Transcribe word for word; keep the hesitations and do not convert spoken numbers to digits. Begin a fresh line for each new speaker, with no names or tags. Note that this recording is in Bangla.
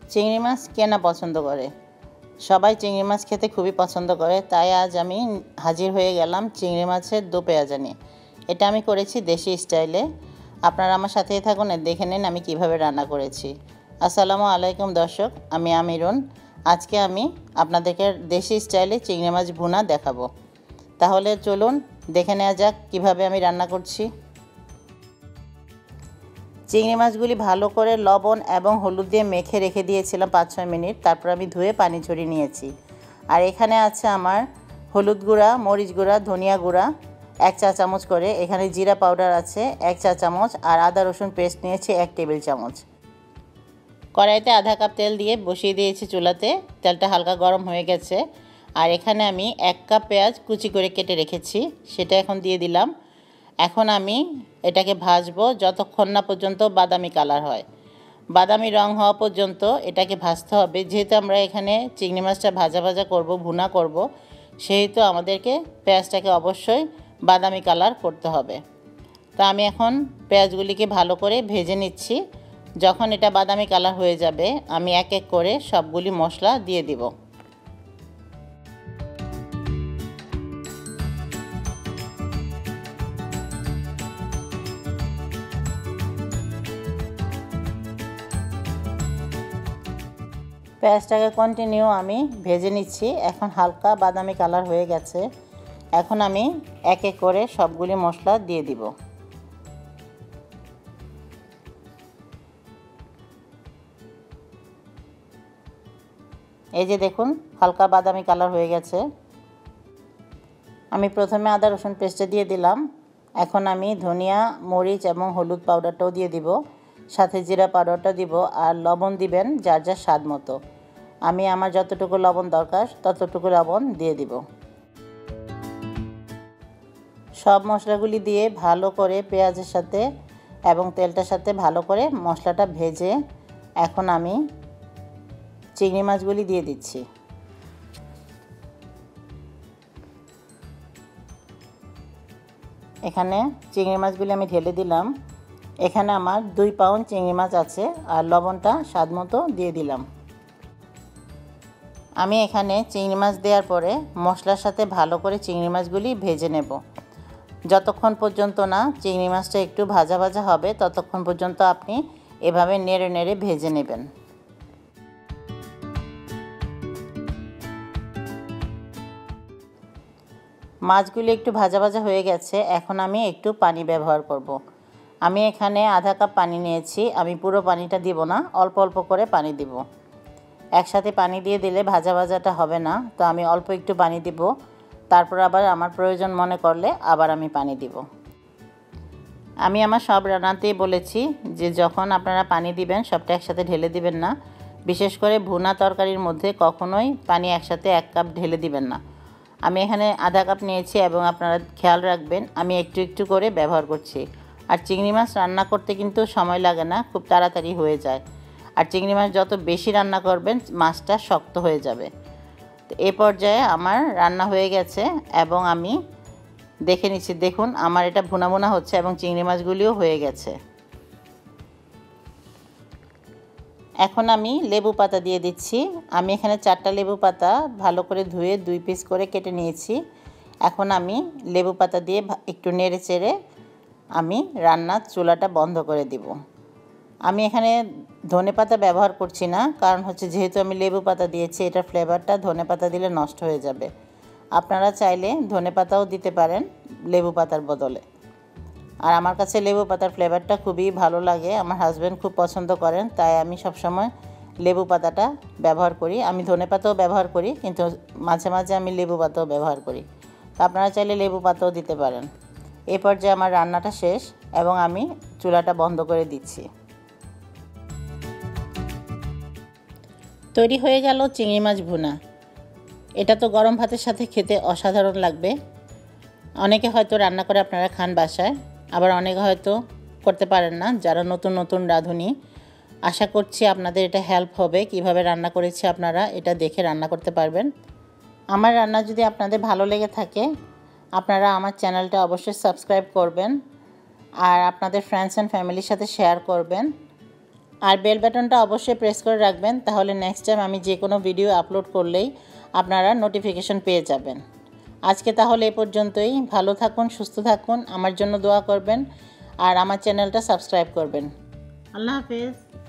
চিংড়ি মাছ কে না পছন্দ করে? সবাই চিংড়ি মাছ খেতে খুবই পছন্দ করে। তাই আজ আমি হাজির হয়ে গেলাম চিংড়ি মাছের দো পেঁয়াজা নিয়ে। এটা আমি করেছি দেশি স্টাইলে। আপনারা আমার সাথেই থাকুন, দেখে নিন আমি কিভাবে রান্না করেছি। আসসালামু আলাইকুম দর্শক, আমি আমিরুন। আজকে আমি আপনাদেরকে দেশি স্টাইলে চিংড়ি মাছ ভুনা দেখাবো। তাহলে চলুন দেখে নেওয়া যাক কিভাবে আমি রান্না করছি। চিংড়ি মাছগুলি ভালো করে লবণ এবং হলুদ দিয়ে মেখে রেখে দিয়েছিলাম পাঁচ ছয় মিনিট। তারপর আমি ধুয়ে পানি ঝরিয়ে নিয়েছি। আর এখানে আছে আমার হলুদ গুঁড়া, মরিচ গুঁড়া, ধনিয়া গুঁড়া এক চা চামচ করে, এখানে জিরা পাউডার আছে এক চা চামচ, আর আদা রসুন পেস্ট নিয়েছি এক টেবিল চামচ। কড়াইতে আধা কাপ তেল দিয়ে বসিয়ে দিয়েছি চুলাতে। তেলটা হালকা গরম হয়ে গেছে। আর এখানে আমি এক কাপ পেঁয়াজ কুচি করে কেটে রেখেছি, সেটা এখন দিয়ে দিলাম। এখন আমি এটাকে ভাজবো যতক্ষণ না পর্যন্ত বাদামি কালার হয়। বাদামি রং হওয়া পর্যন্ত এটাকে ভাজতে হবে। যেহেতু আমরা এখানে চিংড়ি মাছটা ভাজা ভাজা করব, ভুনা করব, সেহেতু আমাদেরকে পেঁয়াজটাকে অবশ্যই বাদামি কালার করতে হবে। তা আমি এখন পেঁয়াজগুলিকে ভালো করে ভেজে নিচ্ছি। যখন এটা বাদামি কালার হয়ে যাবে আমি এক এক করে সবগুলি মশলা দিয়ে দিব। পেঁয়াজটাকে কন্টিনিউ আমি ভেজে নিচ্ছি। এখন হালকা বাদামি কালার হয়ে গেছে। এখন আমি এক এক করে সবগুলি মশলা দিয়ে দিব। এই যে দেখুন হালকা বাদামি কালার হয়ে গেছে। আমি প্রথমে আদা রসুন পেস্টে দিয়ে দিলাম। এখন আমি ধনিয়া, মরিচ এবং হলুদ পাউডারটাও দিয়ে দিব, সাথে জিরা পাউডারটা দিব, আর লবণ দিবেন যার যার স্বাদ মতো। আমি আমার যতটুকু লবণ দরকার ততটুকু লবণ দিয়ে দিব। সব মশলাগুলি দিয়ে ভালো করে পেঁয়াজের সাথে এবং তেলটার সাথে ভালো করে মশলাটা ভেজে এখন আমি চিংড়ি মাছগুলি দিয়ে দিচ্ছি। এখানে চিংড়ি মাছগুলি আমি ঢেলে দিলাম। এখানে আমার দুই পাউন্ড চিংড়ি মাছ আছে, আর লবণটা স্বাদ মতো দিয়ে দিলাম। আমি এখানে চিংড়ি মাছ দেওয়ার পরে মশলার সাথে ভালো করে চিংড়ি মাছগুলি ভেজে নেব। যতক্ষণ পর্যন্ত না চিংড়ি মাছটা একটু ভাজা ভাজা হবে ততক্ষণ পর্যন্ত আপনি এভাবে নেড়ে নেড়ে ভেজে নেবেন। মাছগুলি একটু ভাজা ভাজা হয়ে গেছে। এখন আমি একটু পানি ব্যবহার করব। আমি এখানে আধা কাপ পানি নিয়েছি। আমি পুরো পানিটা দিব না, অল্প অল্প করে পানি দিব। একসাথে পানি দিয়ে দিলে ভাজা ভাজাটা হবে না, তো আমি অল্প একটু পানি দিব। তারপর আবার আমার প্রয়োজন মনে করলে আবার আমি পানি দিব। আমি আমার সব রান্নাতেই বলেছি যে যখন আপনারা পানি দিবেন সবটা একসাথে ঢেলে দিবেন না। বিশেষ করে ভুনা তরকারির মধ্যে কখনোই পানি একসাথে এক কাপ ঢেলে দিবেন না। আমি এখানে আধা কাপ নিয়েছি এবং আপনারা খেয়াল রাখবেন আমি একটু একটু করে ব্যবহার করছি। আর চিংড়ি মাছ রান্না করতে কিন্তু সময় লাগে না, খুব তাড়াতাড়ি হয়ে যায়। আর চিংড়ি মাছ যত বেশি রান্না করবেন মাছটা শক্ত হয়ে যাবে। তো এই পর্যায়ে আমার রান্না হয়ে গেছে এবং আমি দেখে নিচ্ছি। দেখুন আমার এটা ভুনা ভুনা হচ্ছে এবং চিংড়ি মাছগুলিও হয়ে গেছে। এখন আমি লেবু পাতা দিয়ে দিচ্ছি। আমি এখানে চারটা লেবু পাতা ভালো করে ধুয়ে দুই পিস করে কেটে নিয়েছি। এখন আমি লেবু পাতা দিয়ে একটু নেড়ে চেড়ে আমি রান্নার চুলাটা বন্ধ করে দিব। আমি এখানে ধনে পাতা ব্যবহার করছি না, কারণ হচ্ছে যেহেতু আমি লেবু পাতা দিয়েছি এটার ফ্লেভারটা ধনে পাতা দিলে নষ্ট হয়ে যাবে। আপনারা চাইলে ধনে পাতাও দিতে পারেন লেবু পাতার বদলে। আর আমার কাছে লেবু পাতার ফ্লেভারটা খুবই ভালো লাগে, আমার হাজব্যান্ড খুব পছন্দ করেন, তাই আমি সবসময় লেবু পাতাটা ব্যবহার করি। আমি ধনে পাতাও ব্যবহার করি, কিন্তু মাঝে মাঝে আমি লেবু পাতাও ব্যবহার করি। তো আপনারা চাইলে লেবু পাতাও দিতে পারেন। এই পর্যায়ে আমার রান্নাটা শেষ এবং আমি চুলাটা বন্ধ করে দিচ্ছি। তৈরি হয়ে গেল চিংড়ি মাছ ভুনা। এটা তো গরম ভাতের সাথে খেতে অসাধারণ লাগবে। অনেকে হয়তো রান্না করে আপনারা খান বাসায়, আবার অনেকে হয়তো করতে পারেন না, যারা নতুন নতুন রাঁধুনি। আশা করছি আপনাদের এটা হেল্প হবে, কিভাবে রান্না করেছি আপনারা এটা দেখে রান্না করতে পারবেন। আমার রান্না যদি আপনাদের ভালো লেগে থাকে আপনারা আমার চ্যানেলটা অবশ্যই সাবস্ক্রাইব করবেন আর আপনাদের ফ্রেন্ডস অ্যান্ড ফ্যামিলির সাথে শেয়ার করবেন। আর বেল বাটনটা অবশ্যই প্রেস করে রাখবেন, তাহলে নেক্সট টাইম আমি যে কোনো ভিডিও আপলোড করলেই আপনারা নোটিফিকেশন পেয়ে যাবেন। আজকে তাহলে এই পর্যন্তই। ভালো থাকুন, সুস্থ থাকুন, আমার জন্য দোয়া করবেন আর আমার চ্যানেলটা সাবস্ক্রাইব করবেন। আল্লাহ হাফেজ।